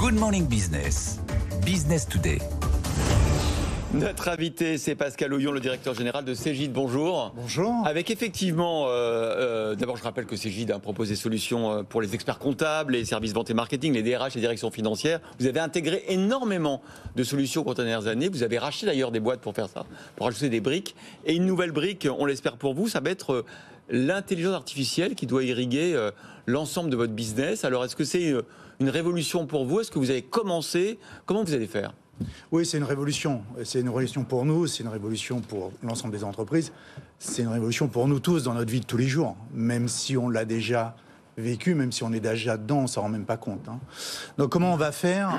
Good Morning Business, Business Today. Notre invité, c'est Pascal Oyon, le directeur général de Cegid. Bonjour. Bonjour. Avec effectivement, d'abord je rappelle que Cegid a proposé des solutions pour les experts comptables, les services vente et marketing, les DRH, les directions financières. Vous avez intégré énormément de solutions au cours des dernières années. Vous avez racheté d'ailleurs des boîtes pour faire ça, pour ajouter des briques. Et une nouvelle brique, on l'espère pour vous, ça va être l'intelligence artificielle qui doit irriguer l'ensemble de votre business. Alors est-ce que c'est une révolution pour vous? Est-ce que vous avez commencé? Comment vous allez faire? Oui, c'est une révolution. C'est une révolution pour nous, c'est une révolution pour l'ensemble des entreprises. C'est une révolution pour nous tous dans notre vie de tous les jours. Même si on l'a déjà vécu, même si on est déjà dedans, on ne s'en rend même pas compte. Donc comment on va faire?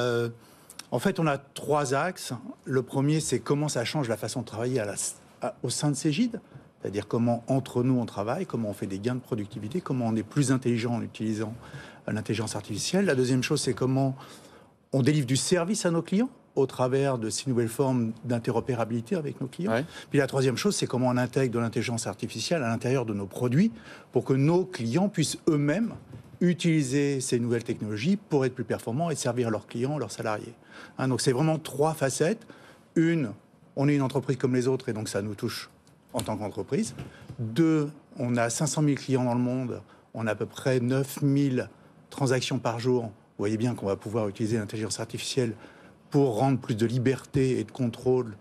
En fait, on a 3 axes. Le premier, c'est comment ça change la façon de travailler au sein de Cegid. C'est-à-dire comment entre nous on travaille, comment on fait des gains de productivité, comment on est plus intelligent en utilisant l'intelligence artificielle. La deuxième chose, c'est comment on délivre du service à nos clients au travers de ces nouvelles formes d'interopérabilité avec nos clients. Ouais. Puis la troisième chose, c'est comment on intègre de l'intelligence artificielle à l'intérieur de nos produits pour que nos clients puissent eux-mêmes utiliser ces nouvelles technologies pour être plus performants et servir leurs clients, leurs salariés. Donc c'est vraiment 3 facettes. Une, on est une entreprise comme les autres et donc ça nous touche en tant qu'entreprise. 2, on a 500 000 clients dans le monde, on a à peu près 9 000 transactions par jour. Vous voyez bien qu'on va pouvoir utiliser l'intelligence artificielle pour rendre plus de liberté et de contrôle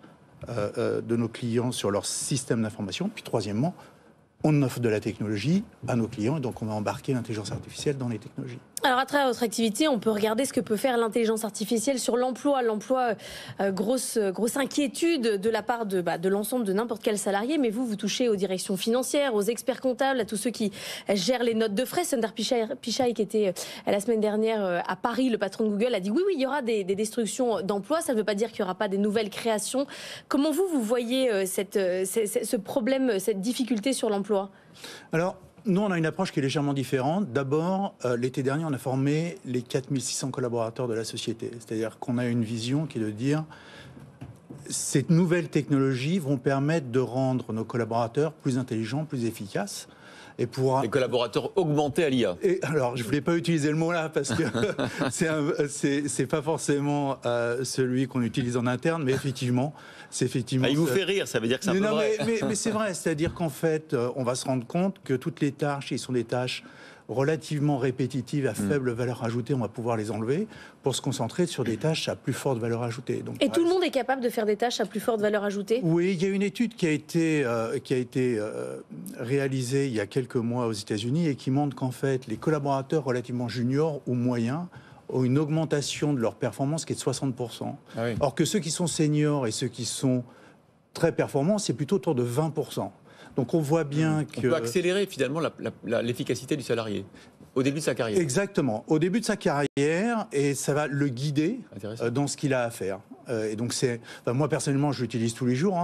de nos clients sur leur système d'information. Puis troisièmement, on offre de la technologie à nos clients et donc on va embarquer l'intelligence artificielle dans les technologies. Alors à travers votre activité, on peut regarder ce que peut faire l'intelligence artificielle sur l'emploi. L'emploi, grosse inquiétude de la part de l'ensemble de n'importe quel salarié. Mais vous touchez aux directions financières, aux experts comptables, à tous ceux qui gèrent les notes de frais. Sundar Pichai, qui était la semaine dernière à Paris, le patron de Google, a dit oui, il y aura des destructions d'emplois. Ça ne veut pas dire qu'il n'y aura pas des nouvelles créations. Comment vous voyez ce problème, cette difficulté sur l'emploi? Alors, nous, on a une approche qui est légèrement différente. D'abord, l'été dernier, on a formé les 4600 collaborateurs de la société. C'est-à-dire qu'on a une vision qui est de dire ces nouvelles technologies vont permettre de rendre nos collaborateurs plus intelligents, plus efficaces. Et pour... Les collaborateurs augmentés à l'IA. Et alors, je ne voulais pas utiliser le mot là parce que c'est pas forcément celui qu'on utilise en interne, mais effectivement, c'est effectivement. Il vous fait rire, ça veut dire que c'est un peu vrai. Mais c'est vrai, c'est-à-dire qu'en fait, on va se rendre compte que toutes les tâches, qui sont des tâches relativement répétitives à faible valeur ajoutée, on va pouvoir les enlever pour se concentrer sur des tâches à plus forte valeur ajoutée. Donc, et tout le monde est capable de faire des tâches à plus forte valeur ajoutée? Oui, il y a une étude qui a été réalisée il y a quelques mois aux États-Unis et qui montre qu'en fait, les collaborateurs relativement juniors ou moyens ont une augmentation de leur performance qui est de 60%. Ah oui. Or que ceux qui sont seniors et ceux qui sont très performants, c'est plutôt autour de 20%. Donc on voit bien que... On peut accélérer finalement l'efficacité du salarié au début de sa carrière. Exactement, au début de sa carrière, et ça va le guider dans ce qu'il a à faire. Et donc moi personnellement, je l'utilise tous les jours.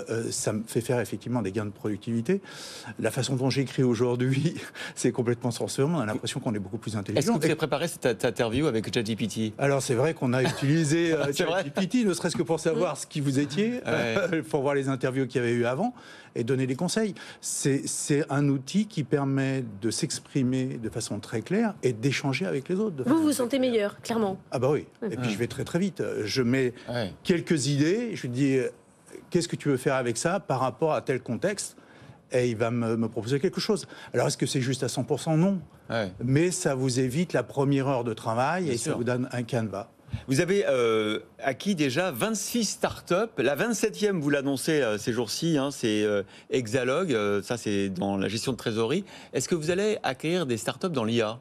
Ça me fait faire effectivement des gains de productivité. La façon dont j'écris aujourd'hui, c'est complètement transformé. On a l'impression qu'on est beaucoup plus intelligent. Est-ce que vous avez préparé cette interview avec ChatGPT? Alors c'est vrai qu'on a utilisé ChatGPT, ne serait-ce que pour savoir ce qui vous étiez, pour voir les interviews qu'il y avait eu avant et donner des conseils. C'est un outil qui permet de s'exprimer de façon très claire et d'échanger avec les autres. Vous vous sentez meilleur, clairement? Ah bah oui. Et puis je vais très très vite. Je mets quelques idées, je lui dis qu'est-ce que tu veux faire avec ça par rapport à tel contexte, et il va me proposer quelque chose. Alors est-ce que c'est juste à 100%? Non. Mais ça vous évite la première heure de travail et ça vous donne un canevas. Vous avez acquis déjà 26 startups. La 27e, vous l'annoncez ces jours-ci, c'est Exalog. Ça, c'est dans la gestion de trésorerie. Est-ce que vous allez acquérir des startups dans l'IA?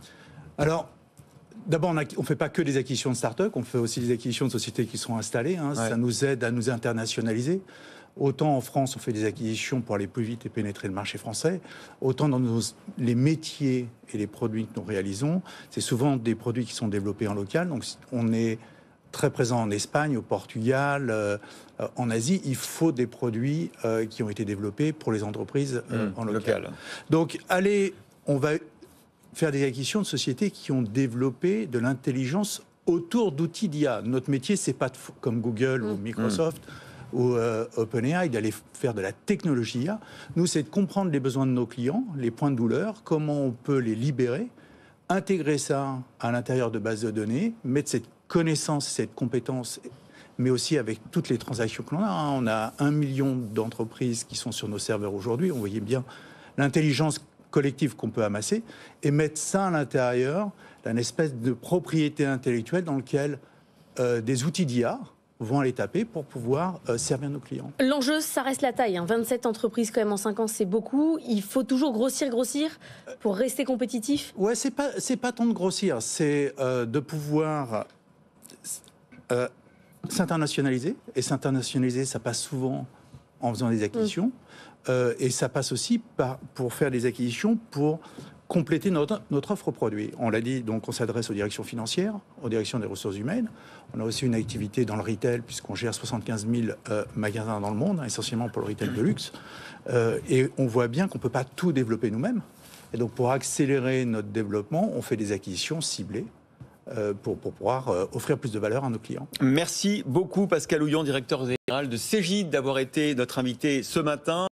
Alors, d'abord, on ne fait pas que des acquisitions de startups, on fait aussi des acquisitions de sociétés qui sont installées. Ça nous aide à nous internationaliser. Autant en France, on fait des acquisitions pour aller plus vite et pénétrer le marché français, autant dans les métiers et les produits que nous réalisons, c'est souvent des produits qui sont développés en local. Donc, on est très présent en Espagne, au Portugal, en Asie. Il faut des produits qui ont été développés pour les entreprises en local. Donc, on va faire des acquisitions de sociétés qui ont développé de l'intelligence autour d'outils d'IA. Notre métier, c'est pas comme Google ou Microsoft ou OpenAI, d'aller faire de la technologie IA. Nous, c'est de comprendre les besoins de nos clients, les points de douleur, comment on peut les libérer intégrer ça à l'intérieur de bases de données, mettre cette connaissance, cette compétence, mais aussi avec toutes les transactions que l'on a. On a 1 million d'entreprises qui sont sur nos serveurs aujourd'hui. On voyait bien l'intelligence collective qu'on peut amasser et mettre ça à l'intérieur d'une espèce de propriété intellectuelle dans laquelle des outils d'IA vont aller taper pour pouvoir servir nos clients. L'enjeu, ça reste la taille. 27 entreprises quand même en 5 ans, c'est beaucoup. Il faut toujours grossir pour rester compétitif. Ouais, c'est pas tant de grossir, c'est de pouvoir s'internationaliser. Et s'internationaliser, ça passe souvent en faisant des acquisitions. Et ça passe aussi pour faire des acquisitions pour compléter notre offre produit. On l'a dit, donc on s'adresse aux directions financières, aux directions des ressources humaines. On a aussi une activité dans le retail, puisqu'on gère 75 000 magasins dans le monde, essentiellement pour le retail de luxe. Et on voit bien qu'on ne peut pas tout développer nous-mêmes. Et donc pour accélérer notre développement, on fait des acquisitions ciblées pour pouvoir offrir plus de valeur à nos clients. Merci beaucoup Pascal Houillon, directeur général de Cegid, d'avoir été notre invité ce matin.